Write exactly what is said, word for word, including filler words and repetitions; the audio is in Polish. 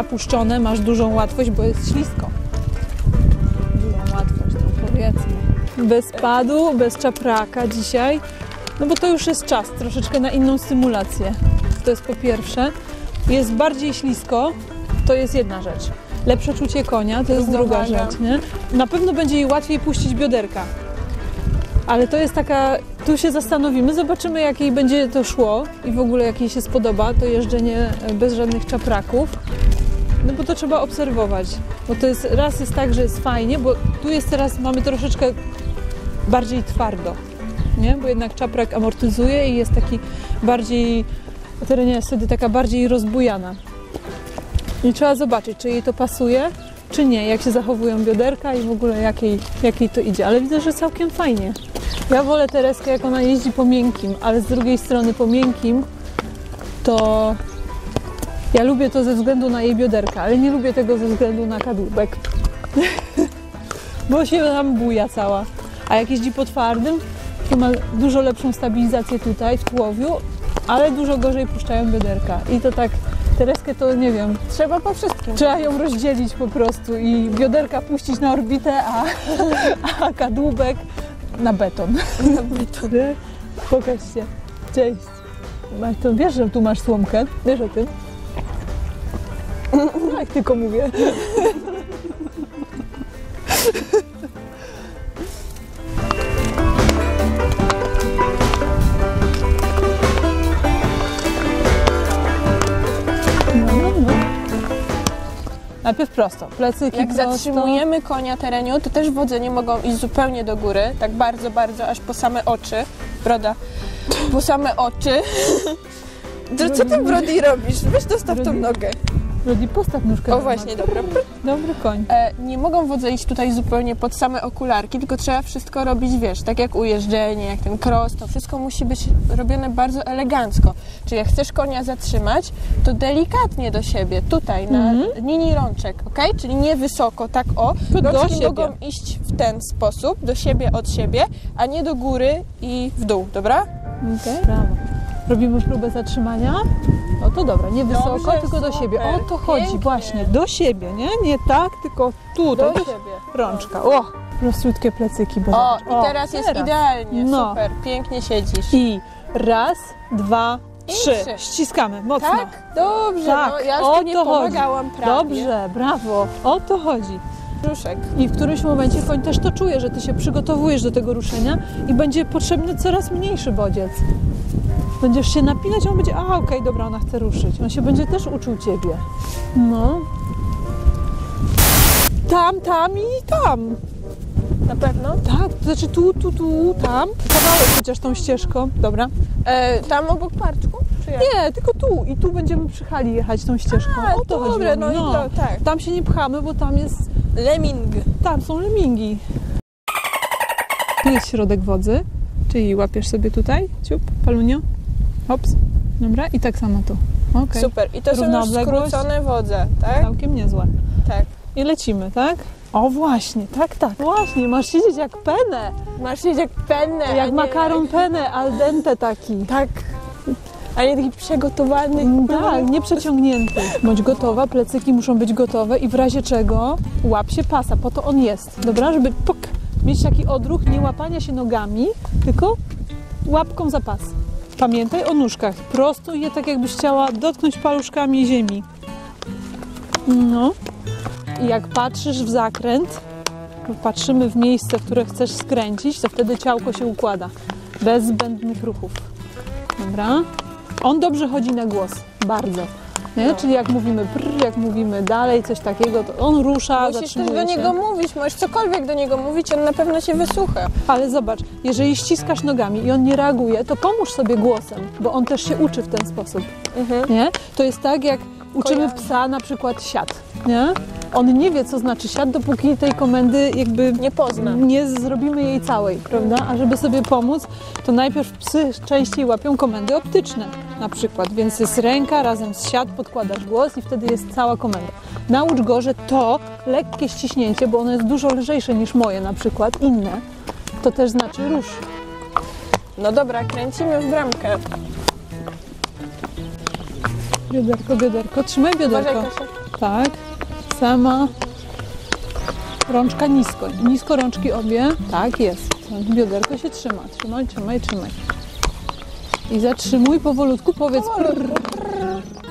bioderka puszczone, masz dużą łatwość, bo jest ślisko. Dużą łatwość, to powiedzmy. Bez padu, bez czapraka dzisiaj, no bo to już jest czas troszeczkę na inną stymulację. To jest po pierwsze. Jest bardziej ślisko, to jest jedna rzecz. Lepsze czucie konia, to jest druga rzecz, nie? Na pewno będzie jej łatwiej puścić bioderka. Ale to jest taka, tu się zastanowimy, zobaczymy jak jej będzie to szło i w ogóle jak jej się spodoba to jeżdżenie bez żadnych czapraków. No bo to trzeba obserwować, bo to jest, raz jest tak, że jest fajnie, bo tu jest teraz, mamy troszeczkę bardziej twardo, nie? Bo jednak czaprak amortyzuje i jest taki bardziej, terenia jest wtedy taka bardziej rozbujana. I trzeba zobaczyć, czy jej to pasuje, czy nie, jak się zachowują bioderka i w ogóle jak jej, jak jej to idzie. Ale widzę, że całkiem fajnie. Ja wolę Tereskę, jak ona jeździ po miękkim, ale z drugiej strony po miękkim to ja lubię to ze względu na jej bioderka, ale nie lubię tego ze względu na kadłubek. Bo się tam buja cała. A jak jeździ po twardym, to ma dużo lepszą stabilizację tutaj w tułowiu, ale dużo gorzej puszczają bioderka. I to tak, Tereskę to nie wiem. Trzeba po wszystkim. Trzeba ją rozdzielić po prostu i bioderka puścić na orbitę, a, a kadłubek na beton. Na beton. Pokaż się. Cześć. To wiesz, że tu masz słomkę? Wiesz o tym? Jak tylko mówię. Najpierw prosto, plecyki Jak prosto. zatrzymujemy konia tereniu, to też wodze nie mogą iść zupełnie do góry, tak bardzo, bardzo, aż po same oczy. Broda, po same oczy. Co ty, Brody, robisz? Weź dostaw tą nogę. Brody, postaw nóżkę. O właśnie, dobra. Dobry koń. E, nie mogą wodze iść tutaj zupełnie pod same okularki, tylko trzeba wszystko robić, wiesz, tak jak ujeżdżenie, jak ten cross, to wszystko musi być robione bardzo elegancko. Czyli jak chcesz konia zatrzymać, to delikatnie do siebie, tutaj, na Mhm. linii rączek, ok? Czyli nie wysoko, tak o. To do Rączki siebie. mogą iść w ten sposób, do siebie, od siebie, a nie do góry i w dół, dobra? Okay. Brawo. Robimy próbę zatrzymania. O to dobra, nie wysoko, Dobrze, tylko do siebie. O to chodzi, pięknie. właśnie, do siebie, nie? Nie tak, tylko tu, Do to siebie. rączka. O, prostiutkie plecyki. Bo O, zobacz. i teraz jest teraz. idealnie, No. super, pięknie siedzisz. I raz, dwa, I trzy. trzy. Ściskamy, mocno. Tak? Dobrze, Tak, no ja o już nie to chodzi. pomagałam prawie. Dobrze, brawo, o to chodzi. Brzuszek. I w którymś momencie koń też to czuje, że ty się przygotowujesz do tego ruszenia i będzie potrzebny coraz mniejszy bodziec. Będziesz się napinać, a on będzie, a okej, okay, dobra, ona chce ruszyć. On się będzie też uczył ciebie. No. Tam, tam i tam. Na pewno? Tak, to znaczy tu, tu, tu, tam. Kawałek chociaż tą ścieżką. Dobra. E, tam obok parczku? Czy jak? Nie, tylko tu. I tu będziemy przy hali jechać tą ścieżką. A, o to dobre, chodziło mi. no i to, tak. Tam się nie pchamy, bo tam jest, Lemming. tam są lemingi. Tu jest środek wodzy, czyli łapiesz sobie tutaj, ciup, palunio, hops, dobra, i tak samo tu. Okay. Super. I to są Równa już odległość. skrócone wodze, tak? Całkiem niezłe. Tak. I lecimy, tak? O właśnie, tak, tak. Właśnie, masz siedzieć jak penę, Masz siedzieć jak penne. a jak nie makaron jak- penę, al dente taki. Tak. A nie taki przygotowany. Mm, Tak, nieprzeciągnięty. Bądź gotowa, plecyki muszą być gotowe i w razie czego łap się pasa, po to on jest, dobra? Żeby pok, mieć taki odruch nie łapania się nogami, tylko łapką za pas. Pamiętaj o nóżkach, prostuj je tak jakbyś chciała dotknąć paluszkami ziemi. No. I jak patrzysz w zakręt, patrzymy w miejsce, w które chcesz skręcić, to wtedy ciałko się układa. Bez zbędnych ruchów. Dobra? On dobrze chodzi na głos. Bardzo. Nie? No. Czyli jak mówimy brr, jak mówimy dalej, coś takiego, to on rusza, Musisz też zatrzymuje do się. niego mówić, możesz cokolwiek do niego mówić, on na pewno się wysłucha. Ale zobacz, jeżeli ściskasz nogami i on nie reaguje, to pomóż sobie głosem, bo on też się uczy w ten sposób. Mhm. Nie? To jest tak, jak uczymy Kojarzę. psa na przykład siad. Nie? On nie wie, co znaczy siad, dopóki tej komendy jakby Nie pozna. nie zrobimy jej całej, prawda? A żeby sobie pomóc, to najpierw psy częściej łapią komendy optyczne na przykład, więc jest ręka razem z siad, podkładasz głos i wtedy jest cała komenda. Naucz go, że to lekkie ściśnięcie, bo ono jest dużo lżejsze niż moje na przykład, inne, to też znaczy rusz. No dobra, kręcimy w bramkę. Bioderko, bioderko, trzymaj bioderko. Uważaj, Kasia. Tak. Sama. Rączka nisko. Nisko rączki obie. Tak jest. Bioderko się trzyma. Trzymaj, trzymaj, trzymaj. I zatrzymuj powolutku. Powiedz prrr.